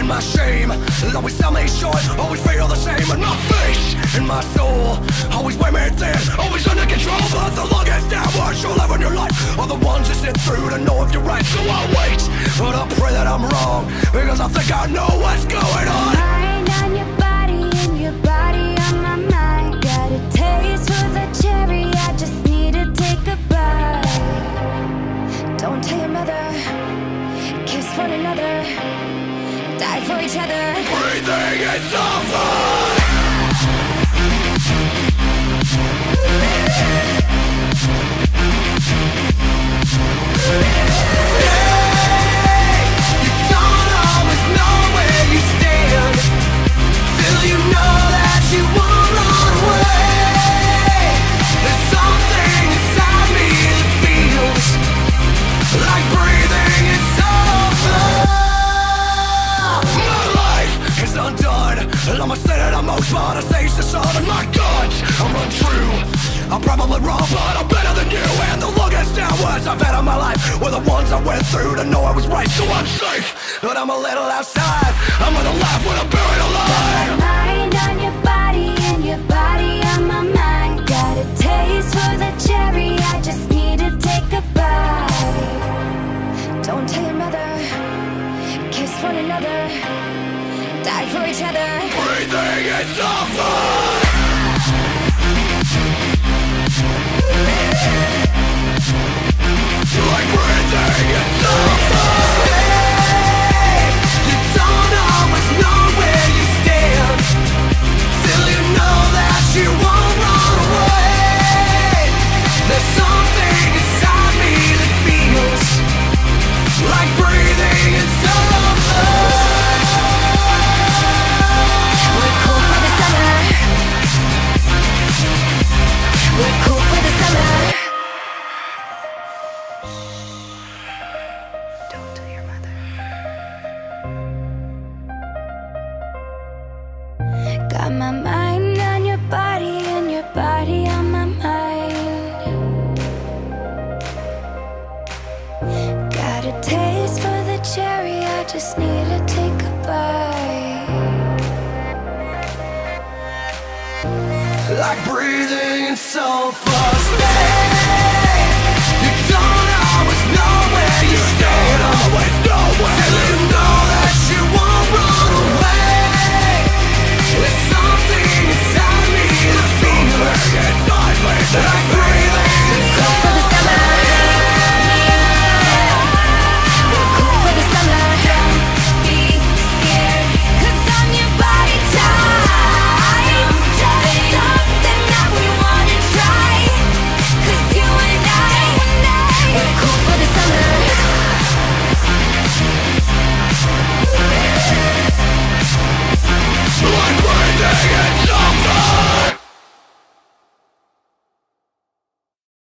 and my shame always sell me short, always feel the same. And my face and my soul always weigh me thin, always under control. But the longest downwards you'll ever in your life are the ones you sit through to know if you're right. So I wait, but I pray that I'm wrong, because I think I know what's going on. Mind on your body and your body on my mind. Got a taste for the cherry, I just need to take a bite. Don't tell your mother, kiss one another, die for each other. Breathing is Sulfur. I'm a sinner the most, but I sage the sun. And my guts are untrue, I'm probably wrong, but I'm better than you. And the longest downwards I've had in my life were the ones I went through to know I was right. So I'm safe, but I'm a little outside. I'm gonna laugh when I'm buried alive. Got my mind on your body and your body on my mind. Got a taste for the cherry, I just need to take a bite. Don't tell your mother, kiss one another, die for each other. Breathing is Sulfur. Like breathing in Sulfur. Stay. You don't always know where you stand, till you know that you won't run away. There's something inside me that feels like breathing in Sulfur. We're cool for the summer. We're cool for the summer. Don't tell your mother. Got my mind on your body and your body on my mind. Got a taste for the cherry, I just need to take a bite. Like breathing in Sulfur. Stay.